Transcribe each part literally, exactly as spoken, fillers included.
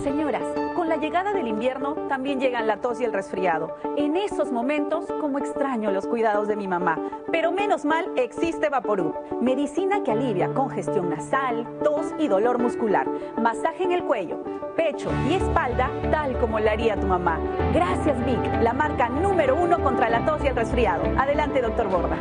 Señoras, con la llegada del invierno también llegan la tos y el resfriado. En esos momentos, como extraño los cuidados de mi mamá. Pero menos mal existe Vaporub, medicina que alivia congestión nasal, tos y dolor muscular. Masaje en el cuello, pecho y espalda, tal como la haría tu mamá. Gracias, Vic, la marca número uno contra la tos y el resfriado. Adelante, doctor Borda.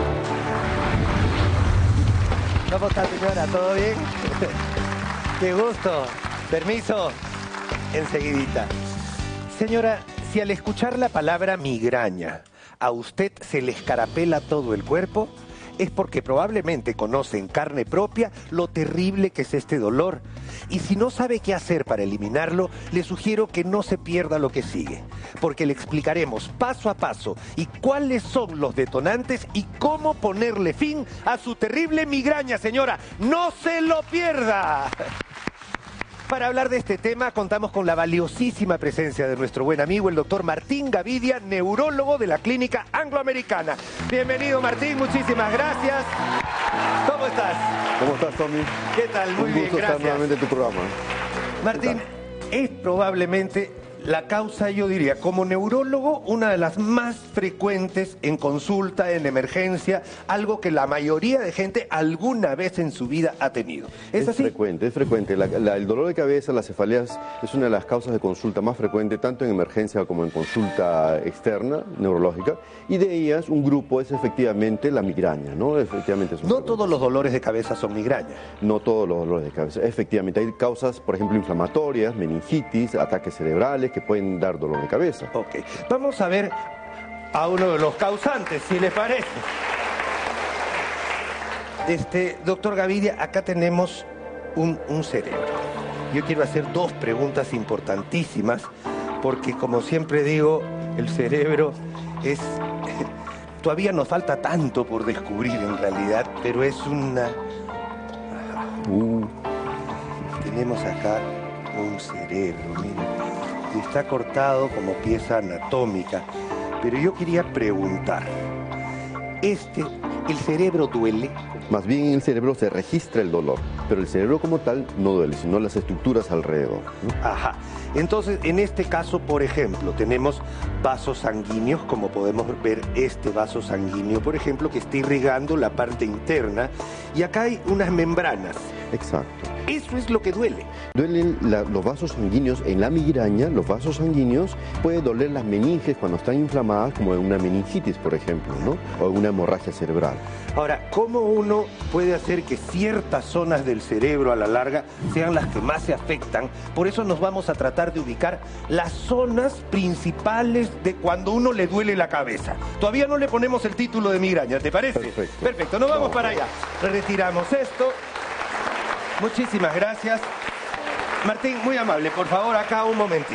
¿Cómo está, señora? ¿Todo bien? Qué gusto. Permiso. Enseguidita. Señora, si al escuchar la palabra migraña a usted se le escarapela todo el cuerpo, es porque probablemente conoce en carne propia lo terrible que es este dolor. Y si no sabe qué hacer para eliminarlo, le sugiero que no se pierda lo que sigue, porque le explicaremos paso a paso y cuáles son los detonantes y cómo ponerle fin a su terrible migraña, señora. ¡No se lo pierda! Para hablar de este tema contamos con la valiosísima presencia de nuestro buen amigo, el doctor Martín Gavidia, neurólogo de la Clínica Angloamericana. Bienvenido, Martín, muchísimas gracias. ¿Cómo estás? ¿Cómo estás, Tommy? ¿Qué tal? Muy Un bien, gusto gracias. estar nuevamente en tu programa. Martín, es probablemente la causa, yo diría, como neurólogo, una de las más frecuentes en consulta, en emergencia, algo que la mayoría de gente alguna vez en su vida ha tenido. ¿Es, Es así? frecuente, es frecuente. La- la- el dolor de cabeza, las cefaleas, es una de las causas de consulta más frecuente, tanto en emergencia como en consulta externa, neurológica. Y de ellas, un grupo es efectivamente la migraña, ¿no? Efectivamente son No frecuentes. todos los dolores de cabeza son migraña. No todos los dolores de cabeza. Efectivamente, hay causas, por ejemplo, inflamatorias, meningitis, ataques cerebrales que pueden dar dolor de cabeza. Ok, vamos a ver a uno de los causantes, si les parece. Este, doctor Gavidia, acá tenemos un, un cerebro. Yo quiero hacer dos preguntas importantísimas, porque como siempre digo, el cerebro es... Todavía nos falta tanto por descubrir en realidad, pero es una... Uh, Tenemos acá un cerebro, miren, y está cortado como pieza anatómica. Pero yo quería preguntar, este, ¿el cerebro duele? más bien en el cerebro se registra el dolor, pero el cerebro como tal no duele, sino las estructuras alrededor, ¿no? Ajá. Entonces, en este caso, por ejemplo, tenemos vasos sanguíneos, como podemos ver este vaso sanguíneo, por ejemplo, que está irrigando la parte interna, y acá hay unas membranas. Exacto. Eso es lo que duele. Duelen la- los vasos sanguíneos en la migraña, los vasos sanguíneos, puede doler las meninges cuando están inflamadas, como en una meningitis, por ejemplo, ¿no? O en una hemorragia cerebral. Ahora, ¿cómo uno puede hacer que ciertas zonas del cerebro a la larga sean las que más se afectan? Por eso nos vamos a tratar de ubicar las zonas principales de cuando uno le duele la cabeza. Todavía no le ponemos el título de migraña, ¿te parece? Perfecto. Perfecto, nos vamos para allá. Retiramos esto. Muchísimas gracias. Martín, muy amable, por favor, acá un momentito.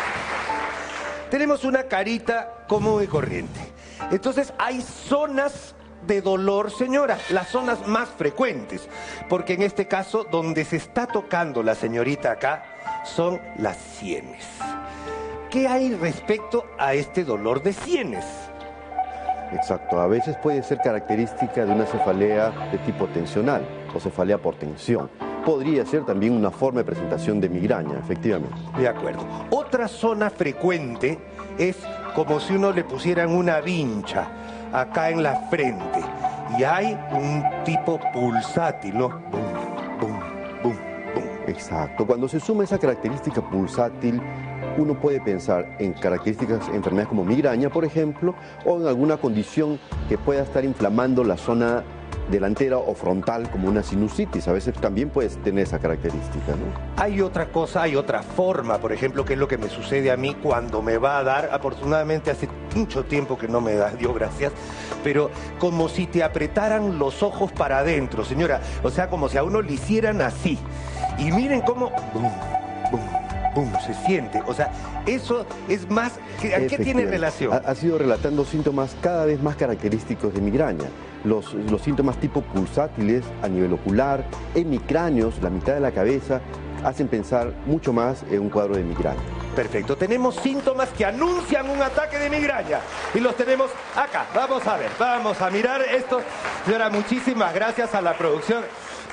Tenemos una carita común y corriente. Entonces, hay zonas de dolor, señora, las zonas más frecuentes, porque en este caso, donde se está tocando la señorita acá, son las sienes. ¿Qué hay respecto a este dolor de sienes? Exacto, a veces puede ser característica de una cefalea de tipo tensional o cefalea por tensión. Podría ser también una forma de presentación de migraña, efectivamente. De acuerdo. Otra zona frecuente es como si uno le pusieran una vincha acá en la frente y hay un tipo pulsátil, ¿no? Bum, bum, bum, bum. Exacto, cuando se suma esa característica pulsátil, uno puede pensar en características, enfermedades como migraña, por ejemplo, o en alguna condición que pueda estar inflamando la zona delantera o frontal, como una sinusitis. A veces también puedes tener esa característica, ¿no? Hay otra cosa, hay otra forma, por ejemplo, que es lo que me sucede a mí cuando me va a dar, afortunadamente hace mucho tiempo que no me da, Dios gracias, pero como si te apretaran los ojos para adentro, señora, o sea, como si a uno le hicieran así. Y miren cómo, bum, bum, bum, se siente, o sea, eso es más, ¿qué, ¿a qué tiene Efectivamente. relación? Ha, ha sido relatando síntomas cada vez más característicos de migraña. Los, los síntomas tipo pulsátiles a nivel ocular, hemicráneos, la mitad de la cabeza, hacen pensar mucho más en un cuadro de migraña. Perfecto, tenemos síntomas que anuncian un ataque de migraña y los tenemos acá. Vamos a ver, vamos a mirar esto. Señora, muchísimas gracias a la producción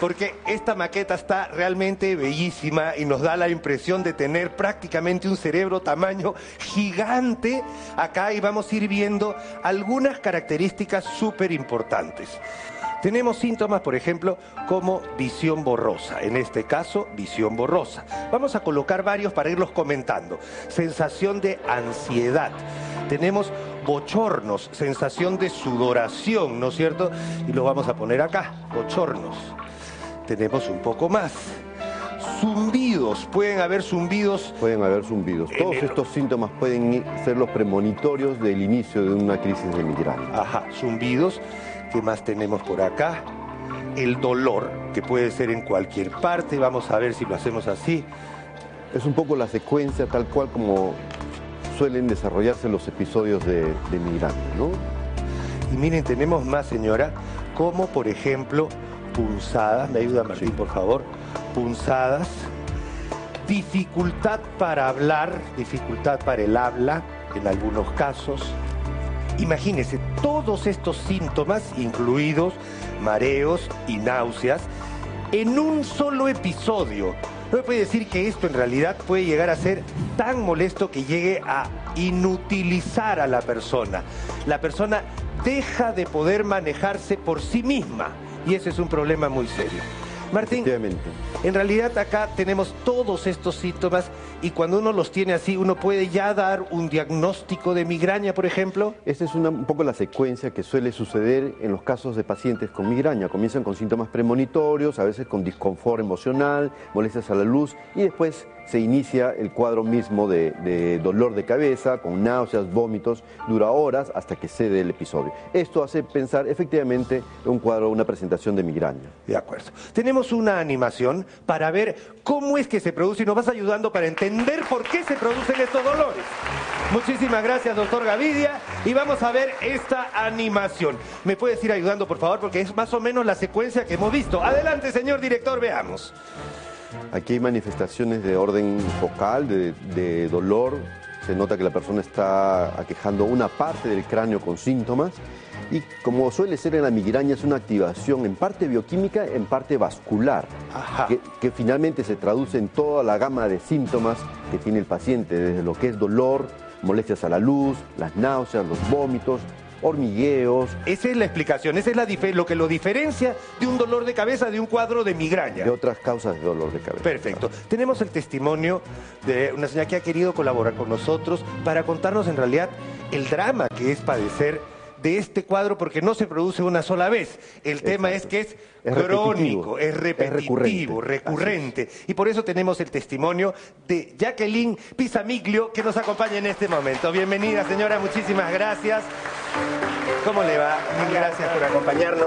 porque esta maqueta está realmente bellísima y nos da la impresión de tener prácticamente un cerebro tamaño gigante acá, y vamos a ir viendo algunas características súper importantes. Tenemos síntomas, por ejemplo, como visión borrosa. En este caso, visión borrosa. Vamos a colocar varios para irlos comentando. Sensación de ansiedad. Tenemos bochornos, sensación de sudoración, ¿no es cierto? Y lo vamos a poner acá, bochornos. Tenemos un poco más. Zumbidos, pueden haber zumbidos. Pueden haber zumbidos. Todos el... estos síntomas pueden ser los premonitorios del inicio de una crisis de migraña. Ajá, zumbidos. ¿Qué más tenemos por acá? El dolor, que puede ser en cualquier parte. Vamos a ver si lo hacemos así. Es un poco la secuencia tal cual como suelen desarrollarse los episodios de, de migraña, ¿no? Y miren, tenemos más, señora, como por ejemplo punzadas. ¿Me ayuda, Martín, sí, por favor? Punzadas. Dificultad para hablar, dificultad para el habla, en algunos casos. Imagínense, todos estos síntomas, incluidos mareos y náuseas, en un solo episodio. No me puede decir que esto en realidad puede llegar a ser tan molesto que llegue a inutilizar a la persona. La persona deja de poder manejarse por sí misma, y ese es un problema muy serio. Martín, en realidad acá tenemos todos estos síntomas, y cuando uno los tiene así, uno puede ya dar un diagnóstico de migraña, por ejemplo. Esta es una, un poco la secuencia que suele suceder en los casos de pacientes con migraña. Comienzan con síntomas premonitorios, a veces con disconfort emocional, molestias a la luz, y después se inicia el cuadro mismo de, de dolor de cabeza, con náuseas, vómitos, dura horas hasta que cede el episodio. Esto hace pensar efectivamente en un cuadro, una presentación de migraña. De acuerdo. Tenemos una animación para ver cómo es que se produce, y nos vas ayudando para entender por qué se producen estos dolores. Muchísimas gracias, doctor Gavidia, y vamos a ver esta animación. ¿Me puedes ir ayudando, por favor? Porque es más o menos la secuencia que hemos visto. Adelante, señor director, veamos. Aquí hay manifestaciones de orden focal, de, de dolor. Se nota que la persona está aquejando una parte del cráneo con síntomas. Y como suele ser en la migraña, es una activación en parte bioquímica, en parte vascular, que, que finalmente se traduce en toda la gama de síntomas que tiene el paciente, desde lo que es dolor, molestias a la luz, las náuseas, los vómitos, hormigueos. Esa es la explicación, esa es la lo que lo diferencia de un dolor de cabeza de un cuadro de migraña. De otras causas de dolor de cabeza. Perfecto. Tenemos el testimonio de una señora que ha querido colaborar con nosotros para contarnos en realidad el drama que es padecer de este cuadro, porque no se produce una sola vez. El Exacto. tema es que es, es crónico, es repetitivo, es recurrente. recurrente. Y por eso tenemos el testimonio de Jacqueline Pisamiglio, que nos acompaña en este momento. Bienvenida, señora, muchísimas gracias. ¿Cómo le va? Mil gracias por acompañarnos.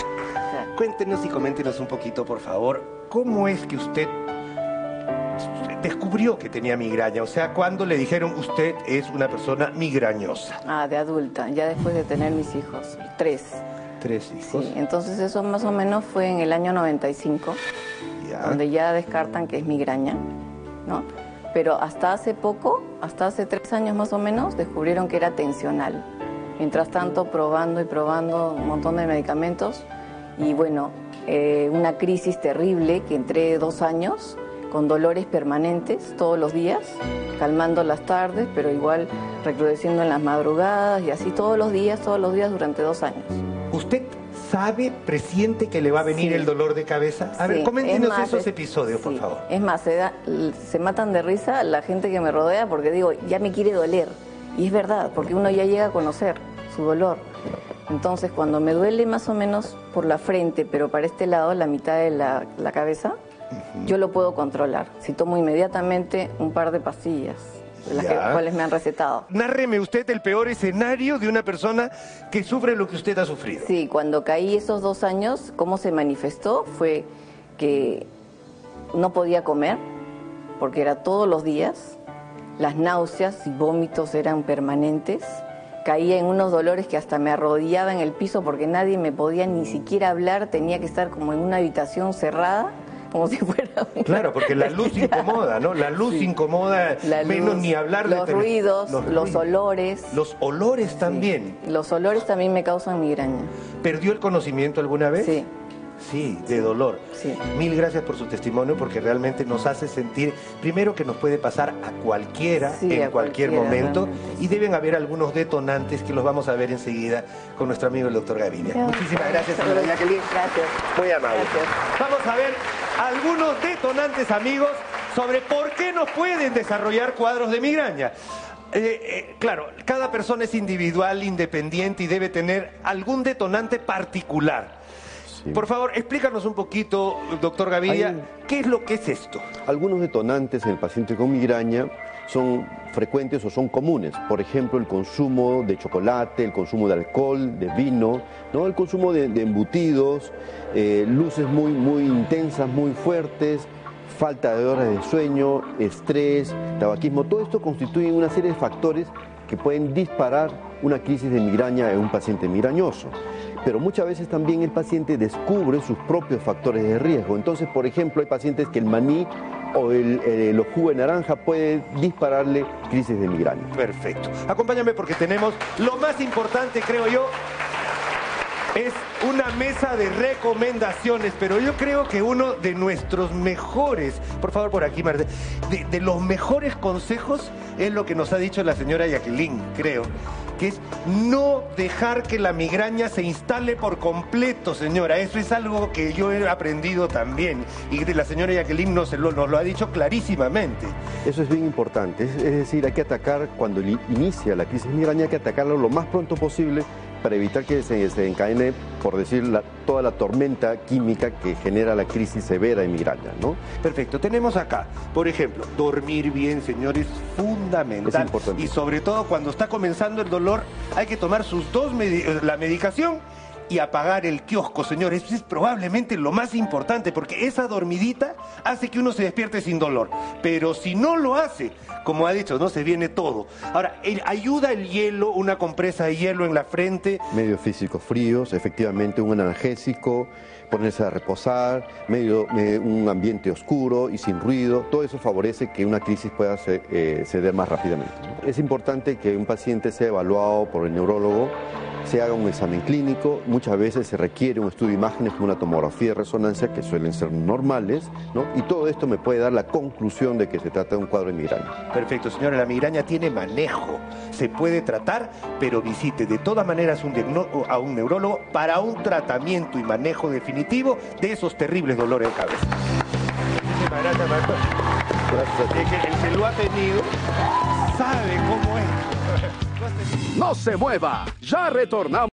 Cuéntenos y coméntenos un poquito, por favor, ¿cómo es que usted descubrió que tenía migraña? O sea, ¿cuándo le dijeron usted es una persona migrañosa? Ah, de adulta, ya después de tener mis hijos, tres. ¿Tres hijos? Sí, entonces eso más o menos fue en el año noventa y cinco, ya. donde ya descartan que es migraña, ¿no? Pero hasta hace poco, hasta hace tres años más o menos, descubrieron que era tensional. Mientras tanto, probando y probando un montón de medicamentos, y bueno, eh, una crisis terrible que entré dos años, con dolores permanentes todos los días, calmando las tardes, pero igual recrudeciendo en las madrugadas, y así todos los días, todos los días durante dos años. ¿Usted sabe, presiente que le va a venir sí. el dolor de cabeza? A sí. ver, coméntenos más, esos es, episodios, sí. por favor. Es más, se, da, se matan de risa la gente que me rodea, porque digo, ya me quiere doler. Y es verdad, porque uno ya llega a conocer su dolor. Entonces, cuando me duele más o menos por la frente, pero para este lado, la mitad de la, la cabeza, uh-huh. yo lo puedo controlar. Si tomo inmediatamente un par de pastillas, de las que, cuales me han recetado. Nárreme usted el peor escenario de una persona que sufre lo que usted ha sufrido. Sí, cuando caí esos dos años, cómo se manifestó fue que no podía comer, porque era todos los días. Las náuseas y vómitos eran permanentes. Caía en unos dolores que hasta me arrodillaba en el piso porque nadie me podía ni siquiera hablar. Tenía que estar como en una habitación cerrada, como si fuera... Claro, porque la luz incomoda, ¿no? La luz sí. incomoda, la menos luz, ni hablar de... Los ruidos, los, los ruidos. olores. Los olores también. Sí. Los olores también me causan migraña. ¿Perdió el conocimiento alguna vez? Sí. Sí, de dolor. Sí. Mil gracias por su testimonio porque realmente nos hace sentir, primero que nos puede pasar a cualquiera Sí, en a cualquier cualquiera, momento realmente. y deben haber algunos detonantes que los vamos a ver enseguida con nuestro amigo el doctor Gaviria. Ya. Muchísimas gracias, señora Jacqueline. Gracias. Muy amable. Gracias. Vamos a ver algunos detonantes, amigos, sobre por qué no pueden desarrollar cuadros de migraña. Eh, eh, claro, cada persona es individual, independiente y debe tener algún detonante particular. Sí. Por favor, explícanos un poquito, doctor Gaviria, Hay- ¿qué es lo que es esto? Algunos detonantes en el paciente con migraña son frecuentes o son comunes. Por ejemplo, el consumo de chocolate, el consumo de alcohol, de vino, ¿no? El consumo de, de embutidos, eh, luces muy, muy intensas, muy fuertes, falta de horas de sueño, estrés, tabaquismo. Todo esto constituye una serie de factores que pueden disparar una crisis de migraña en un paciente migrañoso. Pero muchas veces también el paciente descubre sus propios factores de riesgo. Entonces, por ejemplo, hay pacientes que el maní o el, el, los jugos de naranja puede dispararle crisis de migraña. Perfecto. Acompáñame porque tenemos lo más importante, creo yo, es una mesa de recomendaciones, pero yo creo que uno de nuestros mejores, por favor por aquí, Marta, de, de los mejores consejos es lo que nos ha dicho la señora Jacqueline, creo, que es no dejar que la migraña se instale por completo, señora. Eso es algo que yo he aprendido también y la señora Jacqueline nos lo, nos lo ha dicho clarísimamente. Eso es bien importante. Es, es decir, hay que atacar, cuando li- inicia la crisis de migraña, hay que atacarlo lo más pronto posible para evitar que se, se encadene, por decir, la, toda la tormenta química que genera la crisis severa de migraña, ¿no? Perfecto. Tenemos acá, por ejemplo, dormir bien, señores, fundamental. Es importante. Y sobre todo cuando está comenzando el dolor, hay que tomar sus dos medi- la medicación y apagar el kiosco, señores. Eso es probablemente lo más importante, porque esa dormidita hace que uno se despierte sin dolor. Pero si no lo hace, como ha dicho, no se viene todo. Ahora, el- ayuda el hielo, una compresa de hielo en la frente. Medios físicos fríos, efectivamente un analgésico, ponerse a reposar, medio, me- un ambiente oscuro y sin ruido, todo eso favorece que una crisis pueda se- eh, ceder más rápidamente, ¿no? Es importante que un paciente sea evaluado por el neurólogo, se haga un examen clínico, muchas veces se requiere un estudio de imágenes como una tomografía de resonancia, que suelen ser normales, ¿no? Y todo esto me puede dar la conclusión de que se trata de un cuadro de migraña. Perfecto, señora, la migraña tiene manejo, se puede tratar, pero visite de todas maneras un diagnó- a un neurólogo para un tratamiento y manejo definitivo de esos terribles dolores de cabeza. Muchísimas gracias, maestro. Gracias a ti. Es que el que lo ha tenido sabe cómo es. No se mueva, ya retornamos.